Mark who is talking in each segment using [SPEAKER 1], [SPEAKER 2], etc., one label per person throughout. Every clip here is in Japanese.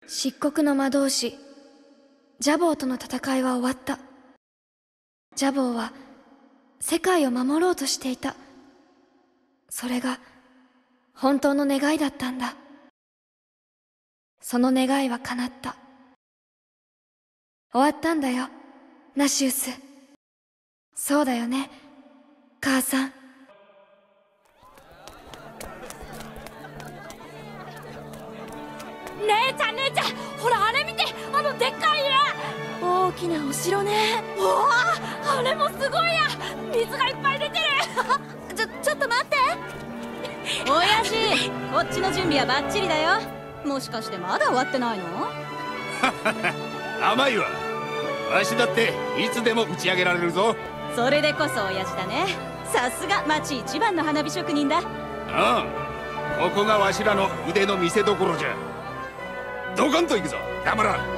[SPEAKER 1] 漆黒の魔導士ジャボーとの戦いは終わった。ジャボーは世界を守ろうとしていた。それが本当の願いだったんだ。その願いは叶った。終わったんだよ、ナシウス。そうだよね、母さん。
[SPEAKER 2] 姉ちゃん姉ちゃん、ほらあれ見て、あのでっかい家。大きなお城ね。おお、あれもすごいや。水がいっぱい出てる。ちょっと待って。
[SPEAKER 3] 親父、こっちの準備はバッチリだよ。もしかしてまだ終わってないの？
[SPEAKER 4] 甘いわ。わしだっていつでも打ち上げられるぞ。
[SPEAKER 3] それでこそ親父だね。さすが町一番の花火職人だ。
[SPEAKER 4] うん、ここがわしらの腕の見せ所じゃ。ドカンと行くぞ、ダマラン。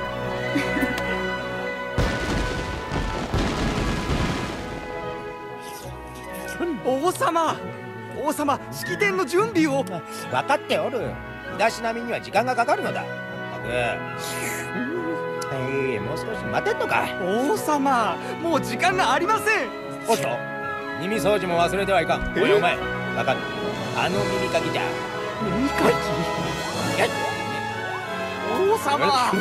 [SPEAKER 5] 王様、王様、式典の準備を。
[SPEAKER 6] 分かっておる。身だしなみには時間がかかるのだ。もう少し待てんのか。
[SPEAKER 5] 王様、もう時間がありません。
[SPEAKER 6] おっと、耳掃除も忘れてはいかん。おいお前、分かる。あの耳かきじゃ。
[SPEAKER 5] 耳かき。王様。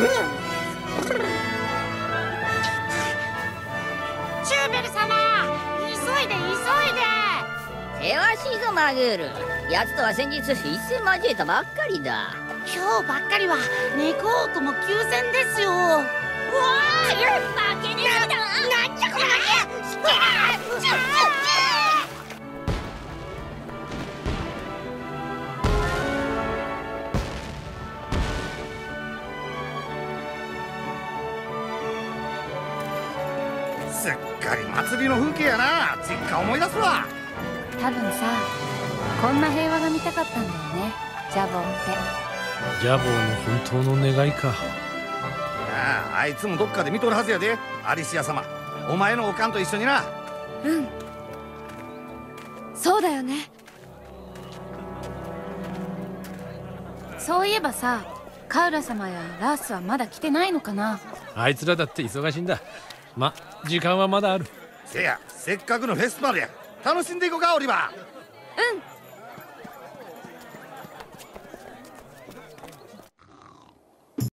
[SPEAKER 2] チューベル様、急いで急いで。
[SPEAKER 7] 険しいぞマグール。奴とは先日一戦交えたばっかりだ。
[SPEAKER 2] 今日ばっかりは猫王も休戦ですよ。うわあ、負けねえんだ。なんじゃこれ。
[SPEAKER 8] すっかり祭りの風景やな。実家思い出すわ。
[SPEAKER 9] 多分さ、こんな平和が見たかったんだよね、ジャボーって。
[SPEAKER 10] ジャボーの本当の願いか。
[SPEAKER 8] あいつもどっかで見とるはずやで、アリシア様。お前のおかんと一緒にな。
[SPEAKER 1] うん、そうだよね。
[SPEAKER 9] そういえばさ、カウラ様やラースはまだ来てないのかな。
[SPEAKER 10] あいつらだって忙しいんだ。ま、時間はまだある。
[SPEAKER 8] せや、せっかくのフェスティバルや。楽しんでいこうか、オリバー。
[SPEAKER 1] うん。